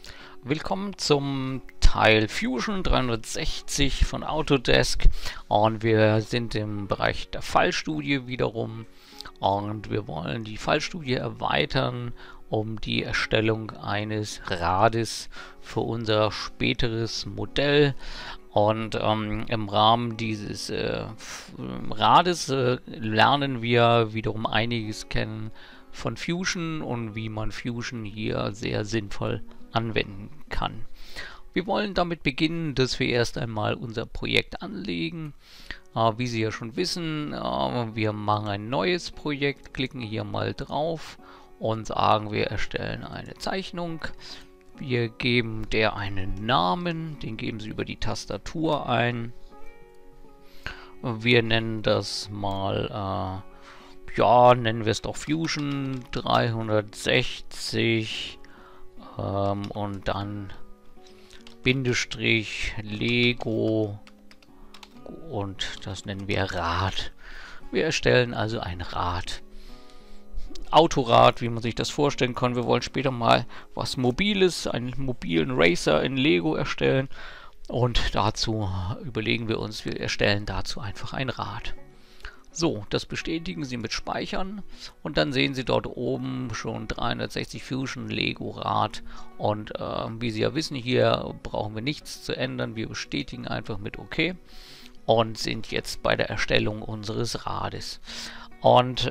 Willkommen zum Teil Fusion 360 von Autodesk und wir sind im Bereich der Fallstudie wiederum und wir wollen die Fallstudie erweitern um die Erstellung eines Rades für unser späteres Modell. Und im Rahmen dieses Rades lernen wir wiederum einiges kennen von Fusion und wie man Fusion hier sehr sinnvoll anwenden kann. Wir wollen damit beginnen, dass wir erst einmal unser Projekt anlegen. Wie Sie ja schon wissen, wir machen ein neues Projekt, klicken hier mal drauf und sagen, wir erstellen eine Zeichnung. Wir geben der einen Namen, den geben Sie über die Tastatur ein. Wir nennen das mal, nennen wir es doch Fusion 360 und dann Bindestrich Lego und das nennen wir Rad. Wir erstellen also ein Rad. Autorad, wie man sich das vorstellen kann. Wir wollen später mal was Mobiles, einen mobilen Racer in Lego erstellen. Und dazu überlegen wir uns, wir erstellen dazu einfach ein Rad. So, das bestätigen Sie mit Speichern und dann sehen Sie dort oben schon 360 Fusion Lego Rad und wie Sie ja wissen, hier brauchen wir nichts zu ändern, wir bestätigen einfach mit OK und sind jetzt bei der Erstellung unseres Rades. Und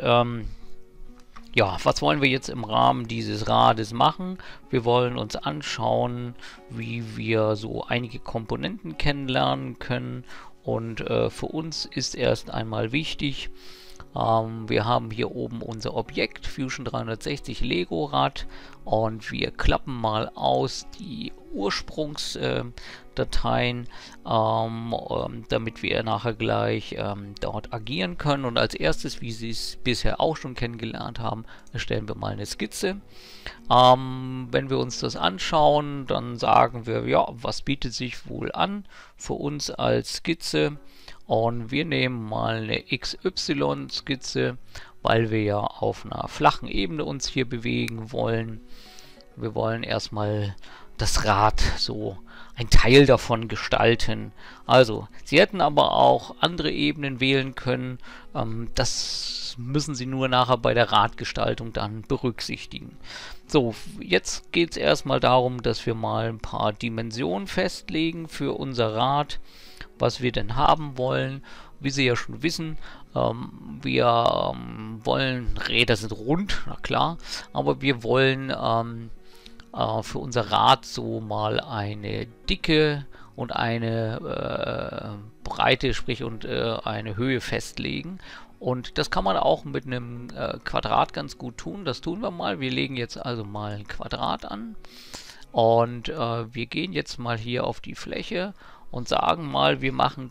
was wollen wir jetzt im Rahmen dieses Rades machen? Wir wollen uns anschauen, wie wir so einige Komponenten kennenlernen können. Und für uns ist erst einmal wichtig, wir haben hier oben unser Objekt Fusion 360 Lego Rad und wir klappen mal aus die Ursprungsdateien, damit wir nachher gleich dort agieren können. Und als erstes, wie Sie es bisher auch schon kennengelernt haben, erstellen wir mal eine Skizze. Wenn wir uns das anschauen, dann sagen wir, ja, was bietet sich wohl an für uns als Skizze? Und wir nehmen mal eine XY-Skizze, weil wir ja auf einer flachen Ebene uns hier bewegen wollen. Wir wollen erstmal das Rad, so ein Teil davon gestalten. Also, Sie hätten aber auch andere Ebenen wählen können. Das müssen Sie nur nachher bei der Radgestaltung dann berücksichtigen. So, jetzt geht es erstmal darum, dass wir mal ein paar Dimensionen festlegen für unser Rad, was wir denn haben wollen. Wie Sie ja schon wissen, wir wollen, Räder sind rund, na klar, aber wir wollen für unser Rad so mal eine Dicke und eine Breite, sprich und eine Höhe festlegen. Und das kann man auch mit einem Quadrat ganz gut tun. Das tun wir mal. Wir legen jetzt also mal ein Quadrat an. Und wir gehen jetzt mal hier auf die Fläche und sagen mal, wir machen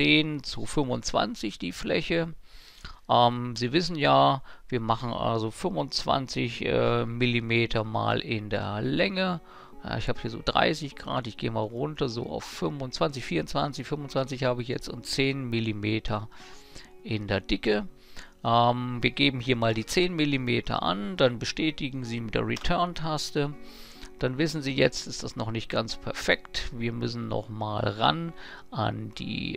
10:25 die Fläche. Sie wissen ja, wir machen also 25 mm mal in der Länge. Ich habe hier so 30 Grad, ich gehe mal runter so auf 25, 24, 25 habe ich jetzt und 10 mm in der Dicke. Wir geben hier mal die 10 mm an, dann bestätigen Sie mit der Return-Taste. Dann wissen Sie jetzt, ist das noch nicht ganz perfekt. Wir müssen noch mal ran an die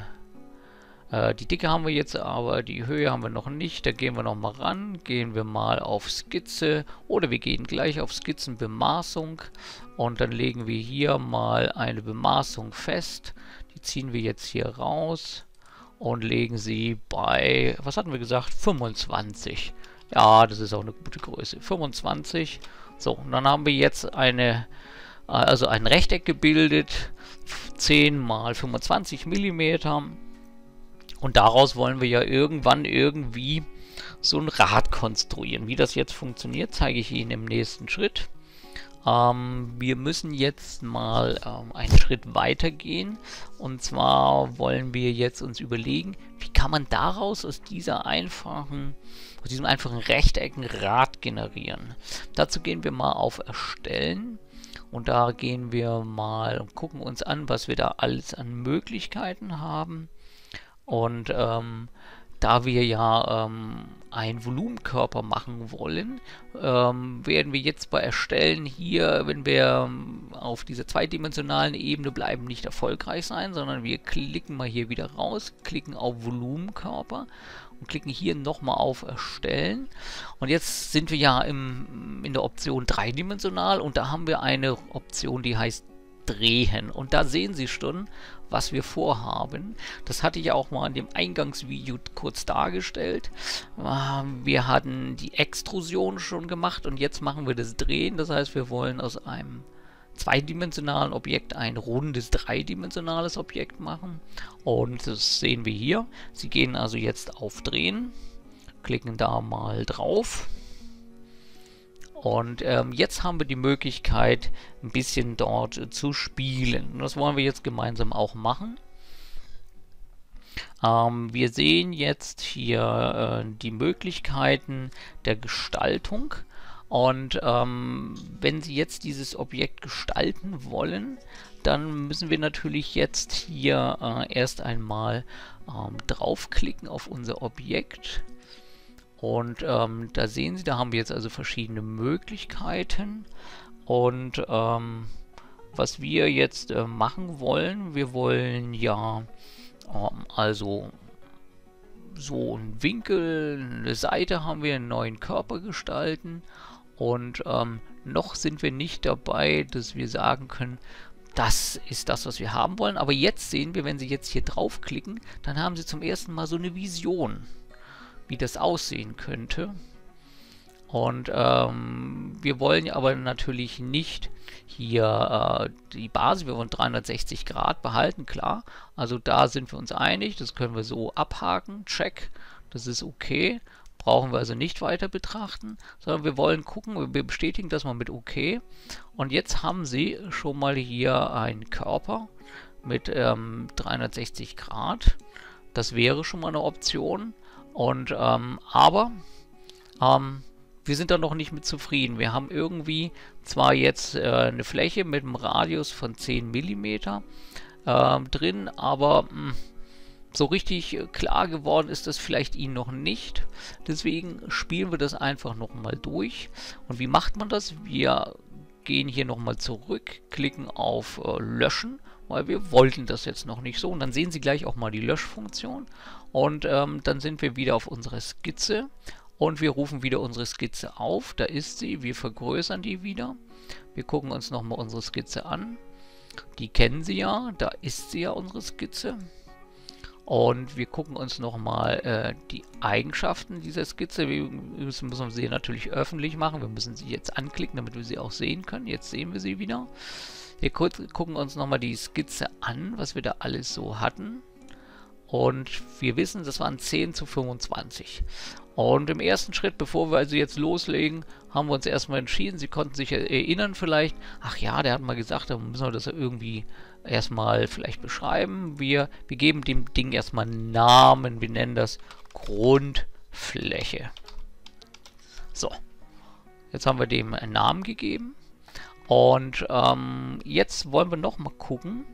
Dicke haben wir jetzt, aber die Höhe haben wir noch nicht. Da gehen wir noch mal ran. Gehen wir mal auf Skizze oder wir gehen gleich auf Skizzenbemaßung und dann legen wir hier mal eine Bemaßung fest. Die ziehen wir jetzt hier raus und legen sie bei, was hatten wir gesagt, 25. Ja, das ist auch eine gute Größe. 25. So, und dann haben wir jetzt also ein Rechteck gebildet, 10 mal 25 mm. Und daraus wollen wir ja irgendwann irgendwie so ein Rad konstruieren. Wie das jetzt funktioniert, zeige ich Ihnen im nächsten Schritt. Wir müssen jetzt mal einen Schritt weiter gehen. Und zwar wollen wir jetzt uns überlegen, wie kann man daraus aus diesem einfachen Rechteck ein Rad generieren. Dazu gehen wir mal auf Erstellen. Und da gehen wir mal und gucken uns an, was wir da alles an Möglichkeiten haben. Und da wir ja einen Volumenkörper machen wollen, werden wir jetzt bei Erstellen hier, wenn wir auf dieser zweidimensionalen Ebene bleiben, nicht erfolgreich sein, sondern wir klicken mal hier wieder raus, klicken auf Volumenkörper und klicken hier nochmal auf Erstellen. Und jetzt sind wir ja in der Option dreidimensional und da haben wir eine Option, die heißt Drehen. Und da sehen Sie schon, was wir vorhaben. Das hatte ich ja auch mal in dem Eingangsvideo kurz dargestellt. Wir hatten die Extrusion schon gemacht und jetzt machen wir das Drehen. Das heißt, wir wollen aus einem zweidimensionalen Objekt ein rundes dreidimensionales Objekt machen. Und das sehen wir hier. Sie gehen also jetzt auf Drehen, klicken da mal drauf. Und jetzt haben wir die Möglichkeit, ein bisschen dort zu spielen. Und das wollen wir jetzt gemeinsam auch machen. Wir sehen jetzt hier die Möglichkeiten der Gestaltung. Und wenn Sie jetzt dieses Objekt gestalten wollen, dann müssen wir natürlich jetzt hier erst einmal draufklicken auf unser Objekt. Und da sehen Sie, da haben wir jetzt also verschiedene Möglichkeiten. Und was wir jetzt machen wollen, wir wollen ja also so einen Winkel, eine Seite haben wir, einen neuen Körper gestalten. Und noch sind wir nicht dabei, dass wir sagen können, das ist das, was wir haben wollen. Aber jetzt sehen wir, wenn Sie jetzt hier draufklicken, dann haben Sie zum ersten Mal so eine Vision, wie das aussehen könnte. Und wir wollen aber natürlich nicht hier die Basis, wir wollen 360 Grad behalten, klar. Also da sind wir uns einig, das können wir so abhaken, check, das ist okay. Brauchen wir also nicht weiter betrachten, sondern wir wollen gucken, wir bestätigen das mal mit OK. Und jetzt haben Sie schon mal hier einen Körper mit 360 Grad. Das wäre schon mal eine Option. Und aber wir sind da noch nicht mit zufrieden. Wir haben irgendwie zwar jetzt eine Fläche mit einem Radius von 10 mm drin, aber so richtig klar geworden ist das vielleicht Ihnen noch nicht. Deswegen spielen wir das einfach nochmal durch. Und wie macht man das? Wir gehen hier nochmal zurück, klicken auf Löschen, weil wir wollten das jetzt noch nicht so. Und dann sehen Sie gleich auch mal die Löschfunktion. Und dann sind wir wieder auf unserer Skizze und wir rufen wieder unsere Skizze auf. Da ist sie, wir vergrößern die wieder. Wir gucken uns nochmal unsere Skizze an. Die kennen Sie ja, da ist sie ja, unsere Skizze. Und wir gucken uns nochmal die Eigenschaften dieser Skizze. Wir müssen sie natürlich öffentlich machen. Wir müssen sie jetzt anklicken, damit wir sie auch sehen können. Jetzt sehen wir sie wieder. Wir gucken uns nochmal die Skizze an, was wir da alles so hatten. Und wir wissen, das waren 10:25. Und im ersten Schritt, bevor wir also jetzt loslegen, haben wir uns erstmal entschieden. Sie konnten sich erinnern vielleicht, ach ja, der hat mal gesagt, da müssen wir das irgendwie erstmal vielleicht beschreiben. Wir geben dem Ding erstmal einen Namen. Wir nennen das Grundfläche. So, jetzt haben wir dem einen Namen gegeben. Und jetzt wollen wir nochmal gucken,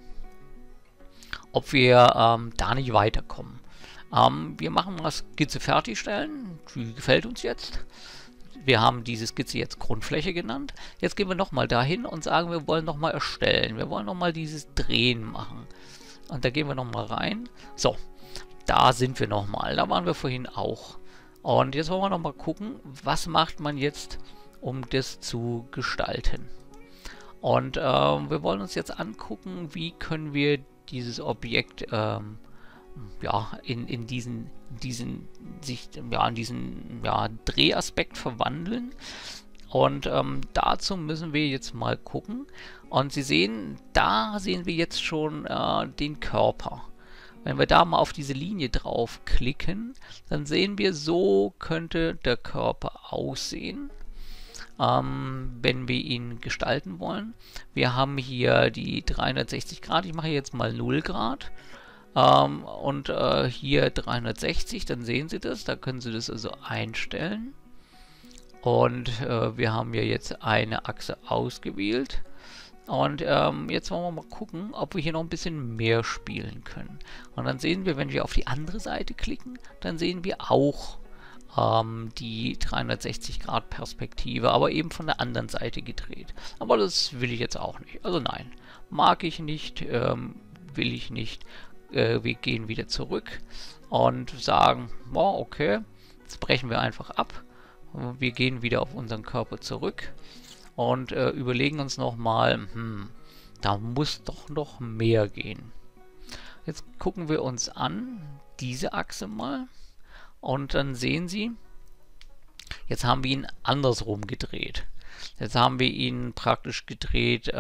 ob wir da nicht weiterkommen. Wir machen mal Skizze fertigstellen. Die gefällt uns jetzt. Wir haben diese Skizze jetzt Grundfläche genannt. Jetzt gehen wir nochmal dahin und sagen, wir wollen nochmal erstellen. Wir wollen nochmal dieses Drehen machen. Und da gehen wir nochmal rein. So, da sind wir nochmal. Da waren wir vorhin auch. Und jetzt wollen wir nochmal gucken, was macht man jetzt, um das zu gestalten. Und wir wollen uns jetzt angucken, wie können wir dieses Objekt ja, in diesen Drehaspekt verwandeln. Und dazu müssen wir jetzt mal gucken. Und Sie sehen, da sehen wir jetzt schon den Körper. Wenn wir da mal auf diese Linie draufklicken, dann sehen wir, so könnte der Körper aussehen, wenn wir ihn gestalten wollen. Wir haben hier die 360 Grad. Ich mache jetzt mal 0 Grad. Und hier 360, dann sehen Sie das. Da können Sie das also einstellen. Und wir haben ja jetzt eine Achse ausgewählt. Und jetzt wollen wir mal gucken, ob wir hier noch ein bisschen mehr spielen können. Und dann sehen wir, wenn wir auf die andere Seite klicken, dann sehen wir auch die 360-Grad-Perspektive, aber eben von der anderen Seite gedreht. Aber das will ich jetzt auch nicht. Also nein, mag ich nicht, will ich nicht. Wir gehen wieder zurück und sagen, oh, okay, jetzt brechen wir einfach ab. Wir gehen wieder auf unseren Körper zurück und überlegen uns nochmal, da muss doch noch mehr gehen. Jetzt gucken wir uns an, diese Achse mal. Und dann sehen Sie, jetzt haben wir ihn andersrum gedreht. Jetzt haben wir ihn praktisch gedreht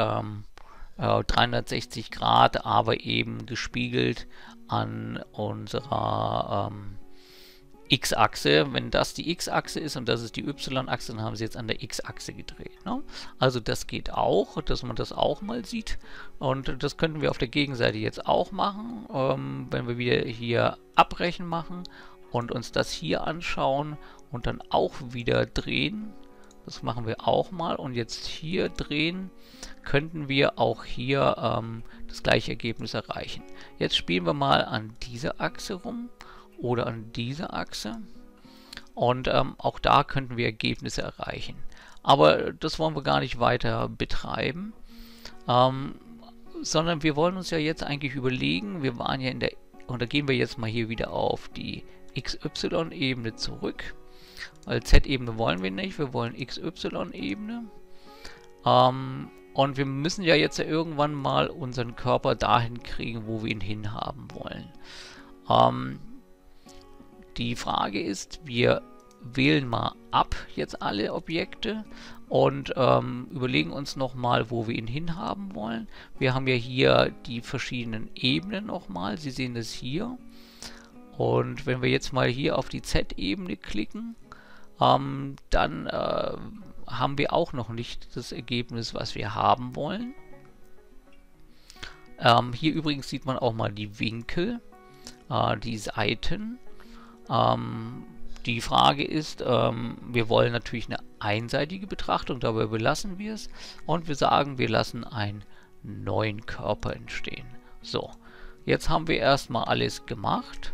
360 Grad, aber eben gespiegelt an unserer X-Achse. Wenn das die X-Achse ist und das ist die Y-Achse, dann haben Sie jetzt an der X-Achse gedreht. Ne? Also das geht auch, dass man das auch mal sieht. Und das könnten wir auf der Gegenseite jetzt auch machen, wenn wir wieder hier abbrechen machen und uns das hier anschauen und dann auch wieder drehen. Das machen wir auch mal. Und jetzt hier drehen, könnten wir auch hier das gleiche Ergebnis erreichen. Jetzt spielen wir mal an dieser Achse rum oder an dieser Achse. Und auch da könnten wir Ergebnisse erreichen. Aber das wollen wir gar nicht weiter betreiben. Sondern wir wollen uns ja jetzt eigentlich überlegen, wir waren ja in der, und da gehen wir jetzt mal hier wieder auf die XY-Ebene zurück, weil Z-Ebene wollen wir nicht, wir wollen XY-Ebene. Und wir müssen ja jetzt ja irgendwann mal unseren Körper dahin kriegen, wo wir ihn hinhaben wollen. Die Frage ist, wir wählen mal ab jetzt alle Objekte und überlegen uns nochmal, wo wir ihn hinhaben wollen. Wir haben ja hier die verschiedenen Ebenen nochmal, Sie sehen das hier. Und wenn wir jetzt mal hier auf die Z-Ebene klicken, dann haben wir auch noch nicht das Ergebnis, was wir haben wollen. Hier übrigens sieht man auch mal die Winkel, die Seiten. Die Frage ist, wir wollen natürlich eine einseitige Betrachtung, dabei belassen wir es. Und wir sagen, wir lassen einen neuen Körper entstehen. So, jetzt haben wir erstmal alles gemacht.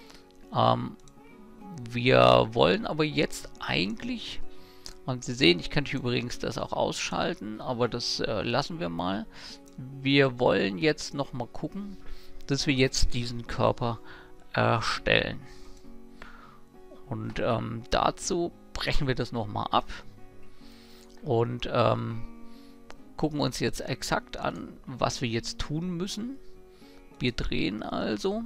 Wir wollen aber jetzt eigentlich, und Sie sehen, ich könnte übrigens das auch ausschalten, aber das lassen wir mal. Wir wollen jetzt nochmal gucken, dass wir jetzt diesen Körper erstellen. Und dazu brechen wir das nochmal ab und gucken uns jetzt exakt an, was wir jetzt tun müssen. Wir drehen also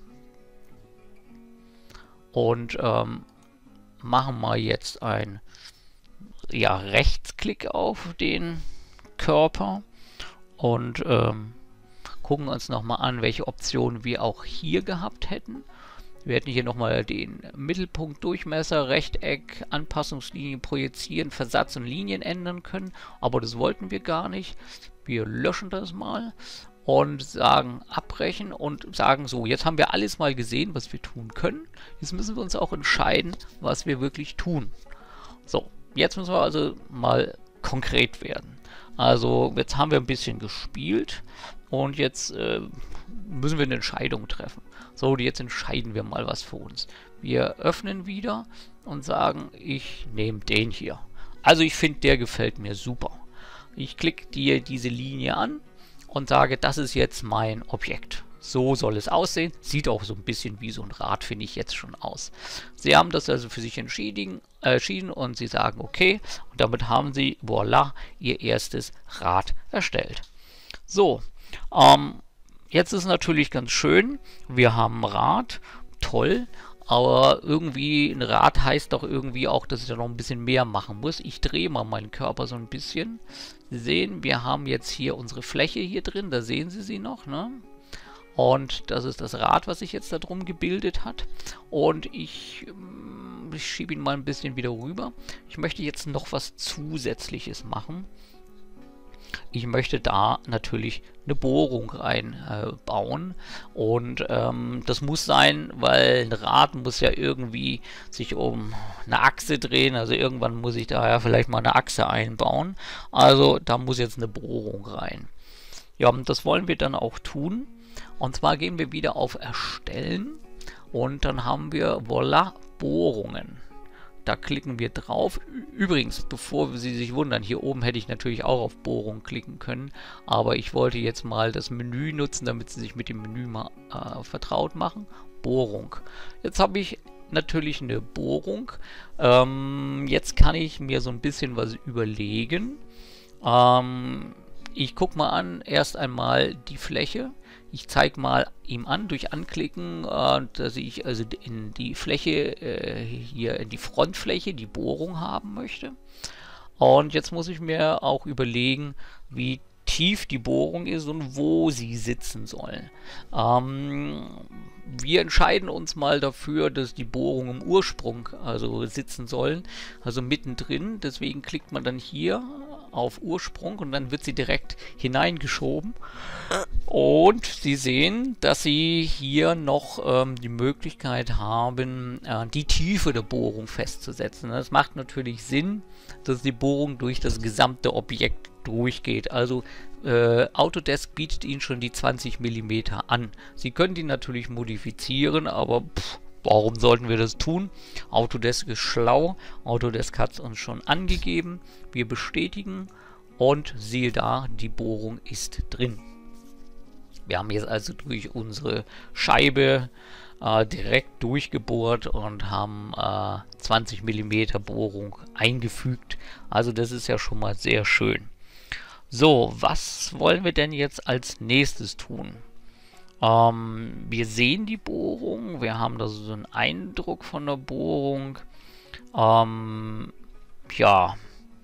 und machen mal jetzt ein Rechtsklick auf den Körper und gucken uns nochmal an, welche Optionen wir auch hier gehabt hätten. Wir hätten hier nochmal den Mittelpunkt, Durchmesser, Rechteck, Anpassungslinien projizieren, Versatz und Linien ändern können, aber das wollten wir gar nicht. Wir löschen das mal und sagen abbrechen und sagen so, jetzt haben wir alles mal gesehen, was wir tun können. Jetzt müssen wir uns auch entscheiden, was wir wirklich tun. So, jetzt müssen wir also mal konkret werden. Also jetzt haben wir ein bisschen gespielt und jetzt müssen wir eine Entscheidung treffen. So, jetzt entscheiden wir mal was für uns. Wir öffnen wieder und sagen, ich nehme den hier. Also ich finde, der gefällt mir super. Ich klicke dir diese Linie an und sage, das ist jetzt mein Objekt. So soll es aussehen. Sieht auch so ein bisschen wie so ein Rad, finde ich jetzt schon aus. Sie haben das also für sich entschieden und Sie sagen, okay. Und damit haben Sie, voilà, Ihr erstes Rad erstellt. So, jetzt ist natürlich ganz schön, wir haben ein Rad, toll, aber irgendwie ein Rad heißt doch irgendwie auch, dass ich da noch ein bisschen mehr machen muss. Ich drehe mal meinen Körper so ein bisschen. Sie sehen, wir haben jetzt hier unsere Fläche hier drin, da sehen Sie sie noch, ne? Und das ist das Rad, was sich jetzt da drum gebildet hat. Und ich schiebe ihn mal ein bisschen wieder rüber. Ich möchte jetzt noch was Zusätzliches machen. Ich möchte da natürlich eine Bohrung reinbauen und das muss sein, weil ein Rad muss ja irgendwie sich um eine Achse drehen, also irgendwann muss ich da ja vielleicht mal eine Achse einbauen, also da muss jetzt eine Bohrung rein. Ja, und das wollen wir dann auch tun, und zwar gehen wir wieder auf Erstellen und dann haben wir, voilà, Bohrungen. Da klicken wir drauf. Übrigens, bevor Sie sich wundern, hier oben hätte ich natürlich auch auf Bohrung klicken können, aber ich wollte jetzt mal das Menü nutzen, damit Sie sich mit dem Menü mal vertraut machen. Bohrung. Jetzt habe ich natürlich eine Bohrung. Jetzt kann ich mir so ein bisschen was überlegen. Ich gucke mal an, erst einmal die Fläche. Ich zeige mal ihm an, durch Anklicken, dass ich also in die Fläche, hier in die Frontfläche, die Bohrung haben möchte. Und jetzt muss ich mir auch überlegen, wie tief die Bohrung ist und wo sie sitzen soll. Wir entscheiden uns mal dafür, dass die Bohrung im Ursprung also sitzen sollen, also mittendrin. Deswegen klickt man dann hier auf Ursprung und dann wird sie direkt hineingeschoben. Und Sie sehen, dass Sie hier noch die Möglichkeit haben, die Tiefe der Bohrung festzusetzen. Das macht natürlich Sinn, dass die Bohrung durch das gesamte Objekt durchgeht. Also Autodesk bietet Ihnen schon die 20 mm an. Sie können die natürlich modifizieren, aber warum sollten wir das tun? Autodesk ist schlau. Autodesk hat es uns schon angegeben. Wir bestätigen und siehe da, die Bohrung ist drin. Wir haben jetzt also durch unsere Scheibe direkt durchgebohrt und haben 20 mm Bohrung eingefügt. Also das ist ja schon mal sehr schön. So, was wollen wir denn jetzt als nächstes tun? Wir sehen die Bohrung, wir haben da so einen Eindruck von der Bohrung. Ja,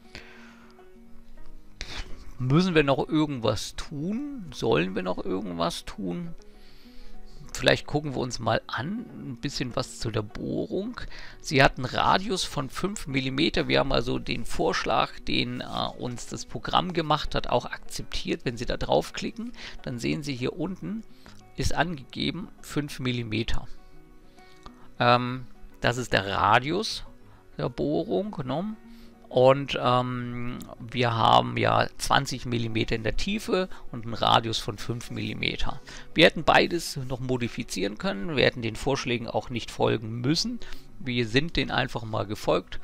müssen wir noch irgendwas tun? Sollen wir noch irgendwas tun? Vielleicht gucken wir uns mal an, ein bisschen was zu der Bohrung. Sie hat einen Radius von 5 mm. Wir haben also den Vorschlag, den uns das Programm gemacht hat, auch akzeptiert. Wenn Sie da draufklicken, dann sehen Sie hier unten, ist angegeben 5 mm. Das ist der Radius der Bohrung, ne? Und wir haben ja 20 mm in der Tiefe und einen Radius von 5 mm. Wir hätten beides noch modifizieren können. Wir hätten den Vorschlägen auch nicht folgen müssen. Wir sind denen einfach mal gefolgt.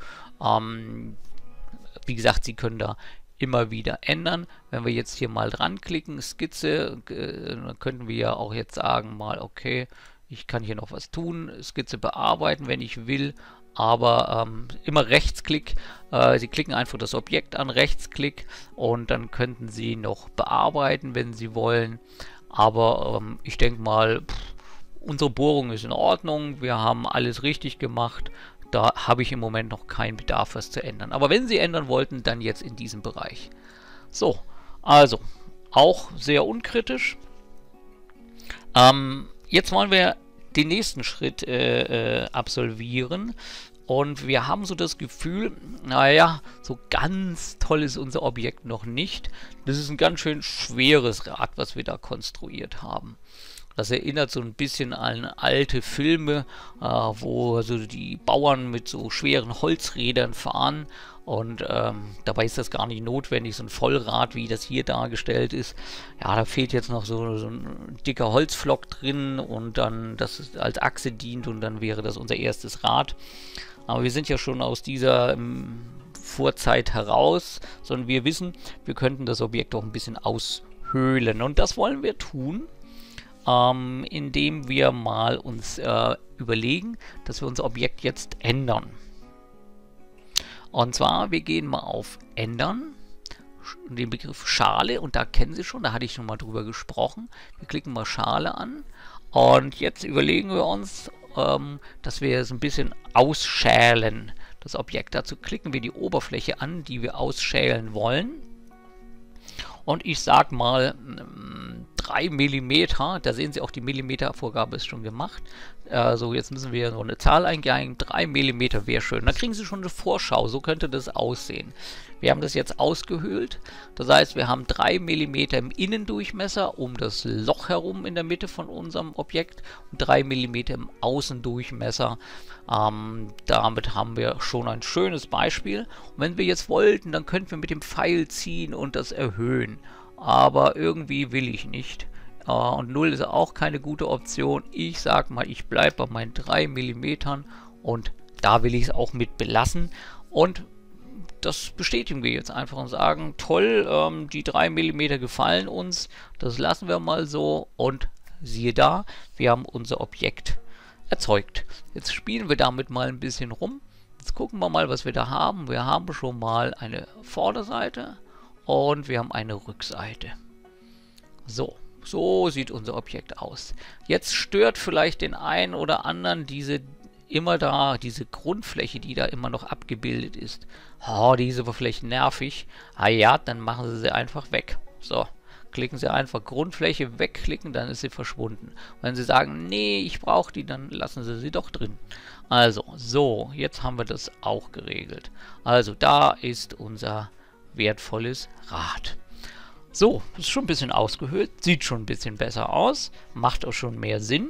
Wie gesagt, Sie können da immer wieder ändern. Wenn wir jetzt hier mal dran klicken, Skizze, dann könnten wir ja auch jetzt sagen mal, okay, ich kann hier noch was tun, Skizze bearbeiten, wenn ich will. Aber immer Rechtsklick, Sie klicken einfach das Objekt an, Rechtsklick und dann könnten Sie noch bearbeiten, wenn Sie wollen. Aber ich denke mal, unsere Bohrung ist in Ordnung, wir haben alles richtig gemacht. Da habe ich im Moment noch keinen Bedarf, was zu ändern. Aber wenn Sie ändern wollten, dann jetzt in diesem Bereich. So, also auch sehr unkritisch. Jetzt wollen wir den nächsten Schritt absolvieren und wir haben so das Gefühl, naja, so ganz toll ist unser Objekt noch nicht. Das ist ein ganz schön schweres Rad, was wir da konstruiert haben. Das erinnert so ein bisschen an alte Filme, wo also die Bauern mit so schweren Holzrädern fahren. Und dabei ist das gar nicht notwendig, so ein Vollrad, wie das hier dargestellt ist. Ja, da fehlt jetzt noch so ein dicker Holzflock drin und dann das als Achse dient und dann wäre das unser erstes Rad. Aber wir sind ja schon aus dieser Vorzeit heraus, sondern wir wissen, wir könnten das Objekt auch ein bisschen aushöhlen. Und das wollen wir tun, indem wir mal uns überlegen, dass wir unser Objekt jetzt ändern. Und zwar, wir gehen mal auf Ändern, den Begriff Schale, und da kennen Sie schon, da hatte ich schon mal drüber gesprochen. Wir klicken mal Schale an und jetzt überlegen wir uns, dass wir es ein bisschen ausschälen, das Objekt. Dazu klicken wir die Oberfläche an, die wir ausschälen wollen. Und ich sage mal 3 Millimeter. Da sehen Sie auch, die Millimetervorgabe ist schon gemacht. So, jetzt müssen wir so eine Zahl eingeben. 3 Millimeter wäre schön. Da kriegen Sie schon eine Vorschau. So könnte das aussehen. Wir haben das jetzt ausgehöhlt. Das heißt, wir haben 3 Millimeter im Innendurchmesser um das Loch herum in der Mitte von unserem Objekt und 3 Millimeter im Außendurchmesser. Damit haben wir schon ein schönes Beispiel. Und wenn wir jetzt wollten, dann könnten wir mit dem Pfeil ziehen und das erhöhen. Aber irgendwie will ich nicht. Und 0 ist auch keine gute Option. Ich sage mal, ich bleibe bei meinen 3 Millimetern und da will ich es auch mit belassen. Und das bestätigen wir jetzt einfach und sagen, toll, die 3 Millimeter gefallen uns, das lassen wir mal so und siehe da, wir haben unser Objekt erzeugt. Jetzt spielen wir damit mal ein bisschen rum. Jetzt gucken wir mal, was wir da haben. Wir haben schon mal eine Vorderseite und wir haben eine Rückseite. So sieht unser Objekt aus. Jetzt stört vielleicht den einen oder anderen diese Grundfläche, die da immer noch abgebildet ist. Oh, die ist aber vielleicht nervig. Ah ja, dann machen Sie sie einfach weg. So, klicken Sie einfach Grundfläche wegklicken, dann ist sie verschwunden. Wenn Sie sagen, nee, ich brauche die, dann lassen Sie sie doch drin. Also, so, jetzt haben wir das auch geregelt. Also, da ist unser wertvolles Rad. So, ist schon ein bisschen ausgehöhlt, sieht schon ein bisschen besser aus, macht auch schon mehr Sinn.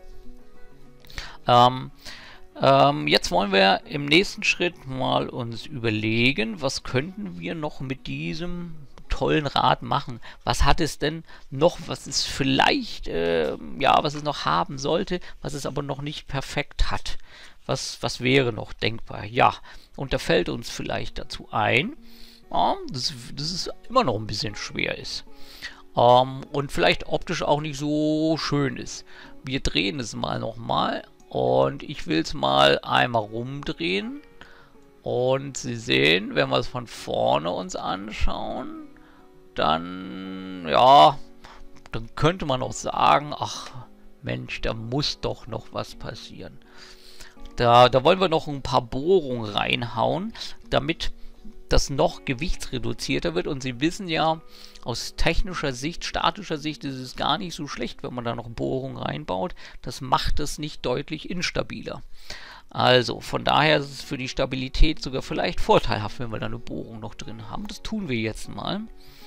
Jetzt wollen wir im nächsten Schritt mal uns überlegen, was könnten wir noch mit diesem tollen Rad machen. Was hat es denn noch, was es vielleicht, was es noch haben sollte, was es aber noch nicht perfekt hat. Was wäre noch denkbar? Ja, und da fällt uns vielleicht dazu ein, dass es immer noch ein bisschen schwer ist. Und vielleicht optisch auch nicht so schön ist. Wir drehen es mal nochmal. Und ich will es mal einmal rumdrehen. Und Sie sehen, wenn wir es von vorne uns anschauen, dann, ja, dann könnte man auch sagen, ach Mensch, da muss doch noch was passieren. Da wollen wir noch ein paar Bohrungen reinhauen, damit das noch gewichtsreduzierter wird. Und Sie wissen ja, aus technischer Sicht, statischer Sicht ist es gar nicht so schlecht, wenn man da noch Bohrungen reinbaut. Das macht es nicht deutlich instabiler. Also von daher ist es für die Stabilität sogar vielleicht vorteilhaft, wenn wir da eine Bohrung noch drin haben. Das tun wir jetzt mal.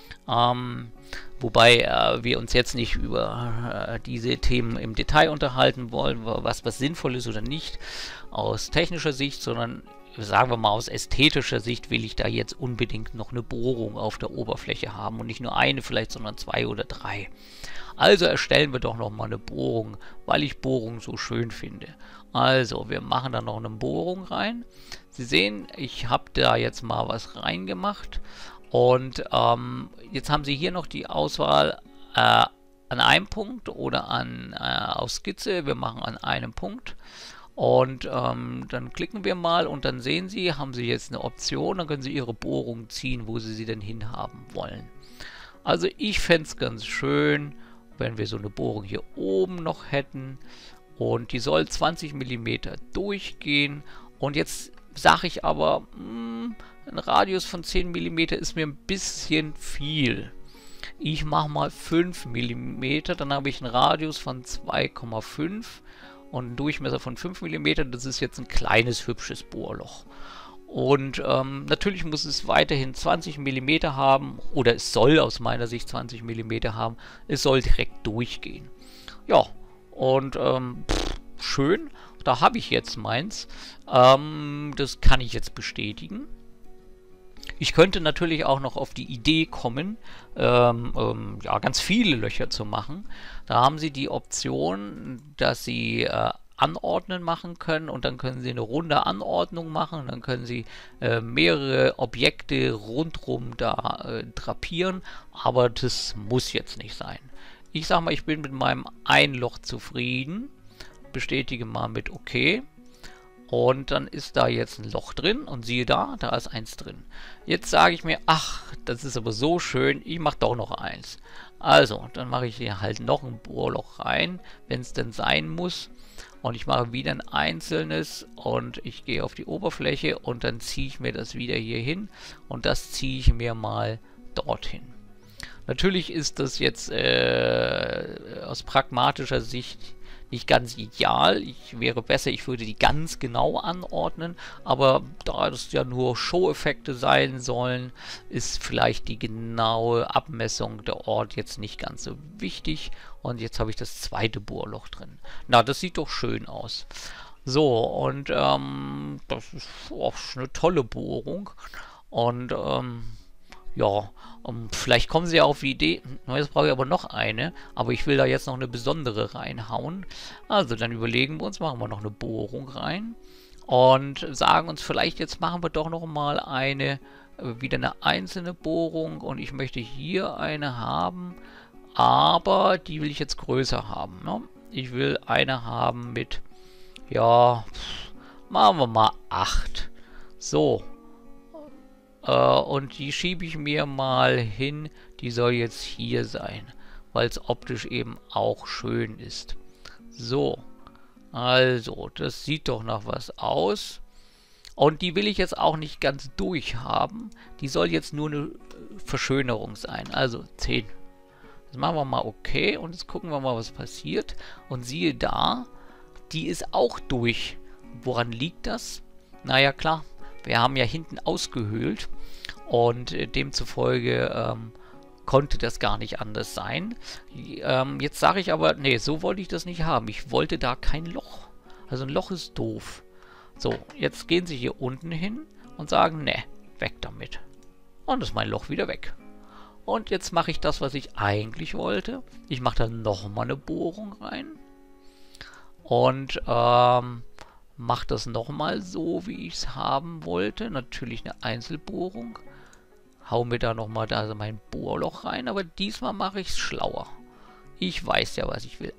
Wobei wir uns jetzt nicht über diese Themen im Detail unterhalten wollen, was sinnvoll ist oder nicht aus technischer Sicht, sondern sagen wir mal aus ästhetischer Sicht will ich da jetzt unbedingt noch eine Bohrung auf der Oberfläche haben und nicht nur eine vielleicht, sondern 2 oder 3. Also erstellen wir doch noch mal eine Bohrung, weil ich Bohrung so schön finde. Also wir machen da noch eine Bohrung rein. Sie sehen, ich habe da jetzt mal was reingemacht und jetzt haben Sie hier noch die Auswahl an einem Punkt oder auf Skizze. Wir machen an einem Punkt. Und dann klicken wir mal und dann sehen Sie, haben Sie jetzt eine Option, dann können Sie Ihre Bohrung ziehen, wo Sie denn hinhaben wollen. Also ich fände es ganz schön, wenn wir so eine Bohrung hier oben noch hätten und die soll 20 mm durchgehen. Und jetzt sage ich aber, ein Radius von 10 mm ist mir ein bisschen viel. Ich mache mal 5 mm, dann habe ich einen Radius von 2,5 und einen Durchmesser von 5 mm. Das ist jetzt ein kleines, hübsches Bohrloch. Und natürlich muss es weiterhin 20 mm haben, oder es soll aus meiner Sicht 20 mm haben. Es soll direkt durchgehen. Ja, und schön, da habe ich jetzt meins. Das kann ich jetzt bestätigen. Ich könnte natürlich auch noch auf die Idee kommen, ja, ganz viele Löcher zu machen. Da haben Sie die Option, dass Sie Anordnen machen können und dann können Sie eine runde Anordnung machen. Dann können Sie mehrere Objekte rundherum da drapieren, aber das muss jetzt nicht sein. Ich sage mal, ich bin mit meinem ein Loch zufrieden, bestätige mal mit OK. Und dann ist da jetzt ein Loch drin und siehe da, da ist eins drin. Jetzt sage ich mir, ach, das ist aber so schön, ich mache doch noch eins. Also, dann mache ich hier halt noch ein Bohrloch rein, wenn es denn sein muss. Und ich mache wieder ein einzelnes und ich gehe auf die Oberfläche und dann ziehe ich mir das wieder hier hin und das ziehe ich mir mal dorthin. Natürlich ist das jetzt aus pragmatischer Sicht nicht ganz ideal. Ich wäre besser, ich würde die ganz genau anordnen, aber da das ja nur Show-Effekte sein sollen, ist vielleicht die genaue Abmessung der Ort jetzt nicht ganz so wichtig. Und jetzt habe ich das zweite Bohrloch drin. Na, das sieht doch schön aus. So, und das ist auch eine tolle Bohrung. Und ja, vielleicht kommen sie ja auf die Idee, jetzt brauche ich aber noch eine, aber ich will da jetzt noch eine besondere reinhauen. Also dann überlegen wir uns, machen wir noch eine Bohrung rein und sagen uns vielleicht, jetzt machen wir doch noch mal wieder eine einzelne Bohrung und ich möchte hier eine haben, aber die will ich jetzt größer haben. Ne? Ich will eine haben mit, ja, machen wir mal 8. So. Und die schiebe ich mir mal hin. Die soll jetzt hier sein, weil es optisch eben auch schön ist. So, also, das sieht doch nach was aus. Und die will ich jetzt auch nicht ganz durch haben. Die soll jetzt nur eine Verschönerung sein. Also 10. Das machen wir mal okay und jetzt gucken wir mal, was passiert. Und siehe da, die ist auch durch. Woran liegt das? Naja, klar. Wir haben ja hinten ausgehöhlt und demzufolge konnte das gar nicht anders sein. Jetzt sage ich aber, nee, so wollte ich das nicht haben. Ich wollte da kein Loch. Also ein Loch ist doof. So, jetzt gehen sie hier unten hin und sagen, nee, weg damit. Und ist mein Loch wieder weg. Und jetzt mache ich das, was ich eigentlich wollte. Ich mache da nochmal eine Bohrung rein. Und mache das nochmal so, wie ich es haben wollte. Natürlich eine Einzelbohrung. Hau mir da nochmal mein Bohrloch rein, aber diesmal mache ich es schlauer. Ich weiß ja, was ich will.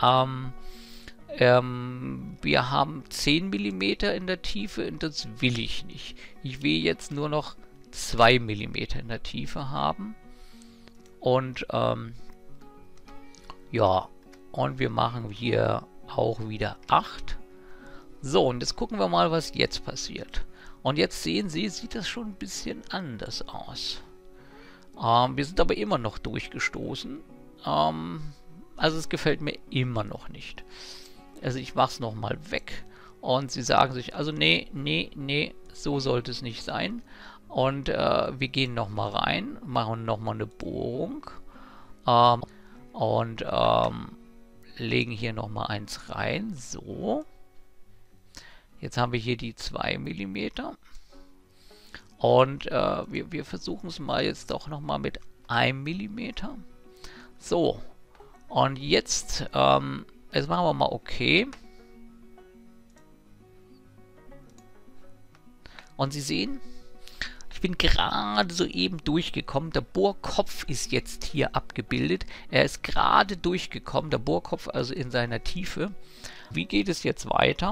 Wir haben 10 mm in der Tiefe und das will ich nicht. Ich will jetzt nur noch 2 mm in der Tiefe haben. Und ja, und wir machen hier auch wieder 8. So, und jetzt gucken wir mal, was jetzt passiert. Und jetzt sehen Sie, sieht das schon ein bisschen anders aus. Wir sind aber immer noch durchgestoßen. Also es gefällt mir immer noch nicht. Also ich mache es nochmal weg. Und Sie sagen sich, also nee, so sollte es nicht sein. Und wir gehen nochmal rein, machen nochmal eine Bohrung. Und legen hier nochmal eins rein. So. Jetzt haben wir hier die 2 mm. Und wir versuchen es mal jetzt doch nochmal mit 1 mm. So. Und jetzt machen wir mal okay. Und Sie sehen, ich bin gerade soeben durchgekommen. Der Bohrkopf ist jetzt hier abgebildet. Er ist gerade durchgekommen, der Bohrkopf also in seiner Tiefe. Wie geht es jetzt weiter?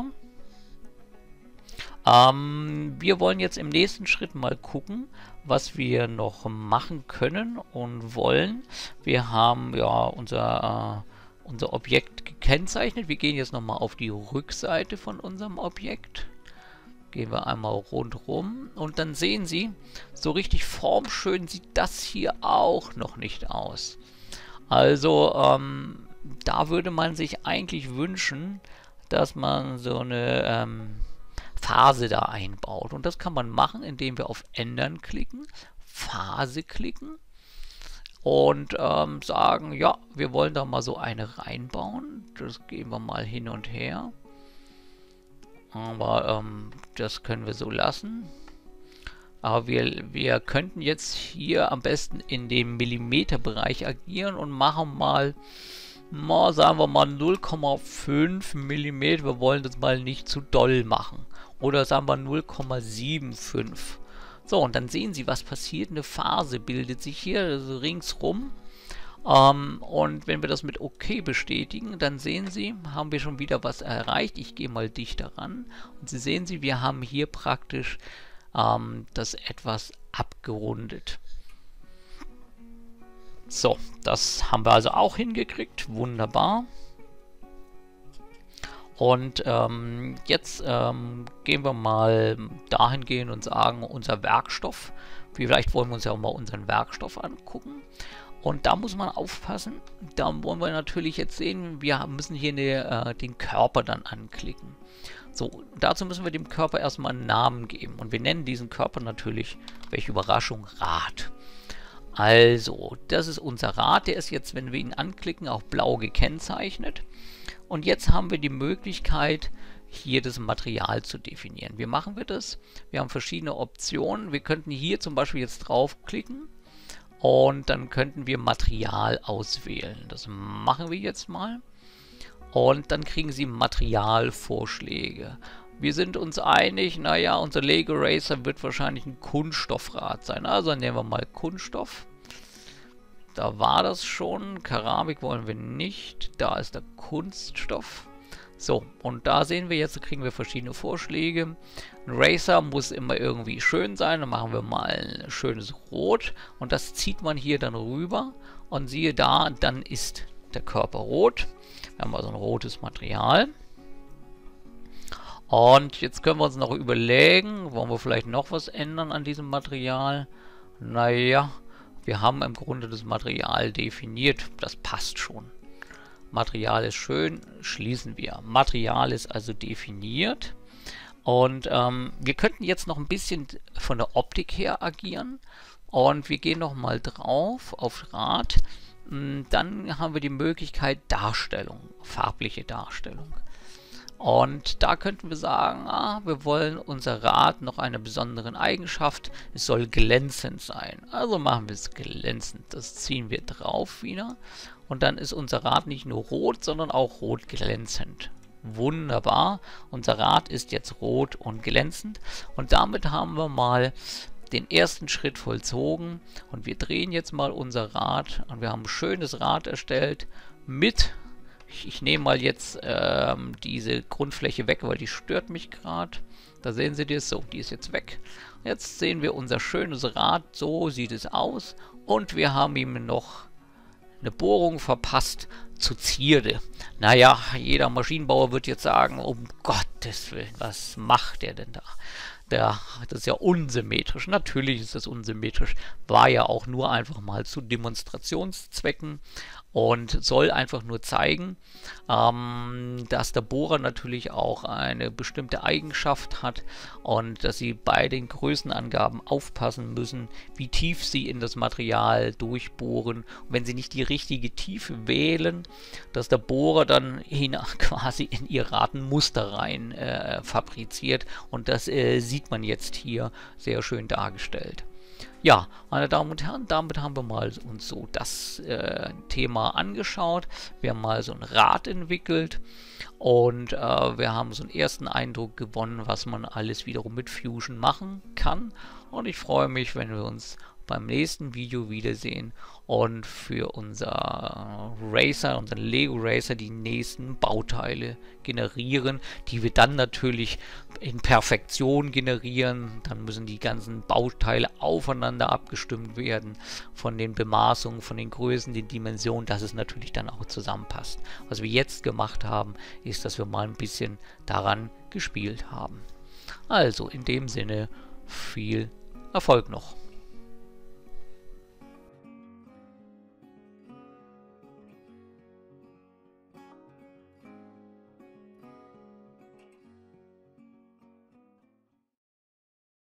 Wir wollen jetzt im nächsten Schritt mal gucken, was wir noch machen können und wollen. Wir haben ja unser Objekt gekennzeichnet. Wir gehen jetzt nochmal auf die Rückseite von unserem Objekt. Gehen wir einmal rundherum und dann sehen Sie, so richtig formschön sieht das hier auch noch nicht aus. Also da würde man sich eigentlich wünschen, dass man so eine Phase da einbaut. Und das kann man machen, indem wir auf Ändern klicken, Phase klicken und sagen, ja, wir wollen da mal so eine reinbauen. Das gehen wir mal hin und her. Aber das können wir so lassen. Aber wir könnten jetzt hier am besten in dem Millimeterbereich agieren und machen mal, sagen wir mal 0,5 mm. Wir wollen das mal nicht zu doll machen. Oder sagen wir 0,75. So, und dann sehen Sie, was passiert. Eine Phase bildet sich hier also ringsrum. Und wenn wir das mit OK bestätigen, dann sehen Sie, haben wir schon wieder was erreicht. Ich gehe mal dichter ran. Und Sie sehen, wir haben hier praktisch das etwas abgerundet. So, das haben wir also auch hingekriegt. Wunderbar. Und jetzt gehen wir mal dahin gehen und sagen, unser Werkstoff. Vielleicht wollen wir uns ja auch mal unseren Werkstoff angucken. Und da muss man aufpassen. Da wollen wir natürlich jetzt sehen, wir müssen hier den Körper dann anklicken. So, dazu müssen wir dem Körper erstmal einen Namen geben. Und wir nennen diesen Körper natürlich, welche Überraschung, Rad. Also, das ist unser Rad. Der ist jetzt, wenn wir ihn anklicken, auch blau gekennzeichnet. Und jetzt haben wir die Möglichkeit, hier das Material zu definieren. Wie machen wir das? Wir haben verschiedene Optionen. Wir könnten hier zum Beispiel jetzt draufklicken und dann könnten wir Material auswählen. Das machen wir jetzt mal. Und dann kriegen Sie Materialvorschläge. Wir sind uns einig, naja, unser Lego Racer wird wahrscheinlich ein Kunststoffrad sein. Also nehmen wir mal Kunststoff. Da war das schon. Keramik wollen wir nicht. Da ist der Kunststoff. So, und da sehen wir jetzt, kriegen wir verschiedene Vorschläge. Ein Racer muss immer irgendwie schön sein. Dann machen wir mal ein schönes Rot. Und das zieht man hier dann rüber. Und siehe da, dann ist der Körper rot. Wir haben also ein rotes Material. Und jetzt können wir uns noch überlegen, wollen wir vielleicht noch was ändern an diesem Material? Naja, wir haben im Grunde das Material definiert. Das passt schon. Material ist schön, schließen wir. Material ist also definiert. Und wir könnten jetzt noch ein bisschen von der Optik her agieren. Und wir gehen nochmal drauf auf Rad. Dann haben wir die Möglichkeit Darstellung, farbliche Darstellung. Und da könnten wir sagen, wir wollen unser Rad noch eine besondere Eigenschaft. Es soll glänzend sein. Also machen wir es glänzend. Das ziehen wir drauf wieder. Und dann ist unser Rad nicht nur rot, sondern auch rot glänzend. Wunderbar. Unser Rad ist jetzt rot und glänzend. Und damit haben wir mal den ersten Schritt vollzogen. Und wir drehen jetzt mal unser Rad. Und wir haben ein schönes Rad erstellt mit... Ich nehme mal jetzt diese Grundfläche weg, weil die stört mich gerade. Da sehen Sie das. So, die ist jetzt weg. Jetzt sehen wir unser schönes Rad. So sieht es aus. Und wir haben ihm noch eine Bohrung verpasst zur Zierde. Naja, jeder Maschinenbauer wird jetzt sagen, um Gottes Willen, was macht der denn da? Das ist ja unsymmetrisch. Natürlich ist das unsymmetrisch. War ja auch nur einfach mal zu Demonstrationszwecken und soll einfach nur zeigen, dass der Bohrer natürlich auch eine bestimmte Eigenschaft hat und dass Sie bei den Größenangaben aufpassen müssen, wie tief Sie in das Material durchbohren. Und wenn Sie nicht die richtige Tiefe wählen, dass der Bohrer dann quasi in Ihr Ratenmuster rein fabriziert. Und das sieht man jetzt hier sehr schön dargestellt. Ja, meine Damen und Herren, damit haben wir mal uns so das Thema angeschaut. Wir haben mal so ein Rad entwickelt und wir haben so einen ersten Eindruck gewonnen, was man alles wiederum mit Fusion machen kann. Und ich freue mich, wenn wir uns beim nächsten Video wiedersehen und für unser Racer, unseren Lego Racer, die nächsten Bauteile generieren, die wir dann natürlich in Perfektion generieren. Dann müssen die ganzen Bauteile aufeinander abgestimmt werden, von den Bemaßungen, von den Größen, den Dimensionen, dass es natürlich dann auch zusammenpasst. Was wir jetzt gemacht haben, ist, dass wir mal ein bisschen daran gespielt haben. Also in dem Sinne viel Erfolg noch.